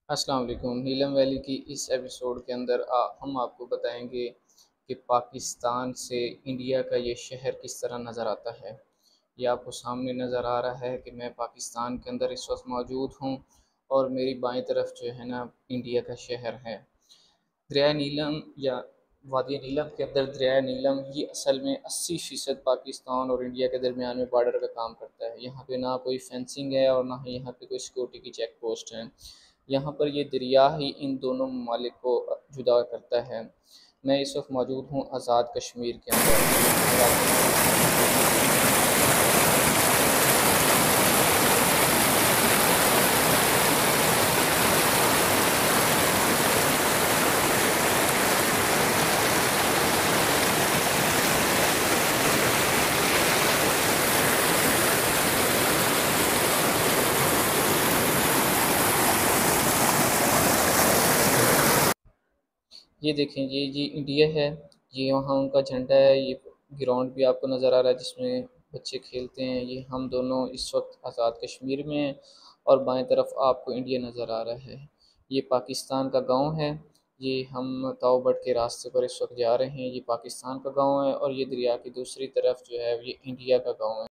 अस्सलाम वालेकुम। नीलम वैली की इस एपिसोड के अंदर हम आपको बताएंगे कि पाकिस्तान से इंडिया का ये शहर किस तरह नज़र आता है। ये आपको सामने नज़र आ रहा है कि मैं पाकिस्तान के अंदर इस वक्त मौजूद हूँ और मेरी बाईं तरफ जो है ना इंडिया का शहर है। दरिया नीलम या वादी नीलम के अंदर दरिया नीलम ये असल में 80% पाकिस्तान और इंडिया के दरमियान में बॉर्डर का काम करता है। यहाँ पे ना कोई फेंसिंग है और ना ही यहाँ पे कोई सिक्योरिटी की चेक पोस्ट है। यहाँ पर ये दरिया ही इन दोनों ममालिक को जुदा करता है। मैं इस वक्त मौजूद हूँ आज़ाद कश्मीर के अंदर। ये देखें, ये इंडिया है। ये वहाँ उनका झंडा है। ये ग्राउंड भी आपको नज़र आ रहा है जिसमें बच्चे खेलते हैं। ये हम दोनों इस वक्त आज़ाद कश्मीर में हैं और बाएं तरफ आपको इंडिया नज़र आ रहा है। ये पाकिस्तान का गांव है। ये हम ताओबट के रास्ते पर इस वक्त जा रहे हैं। ये पाकिस्तान का गांव है और ये दरिया की दूसरी तरफ जो है ये इंडिया का गांव है।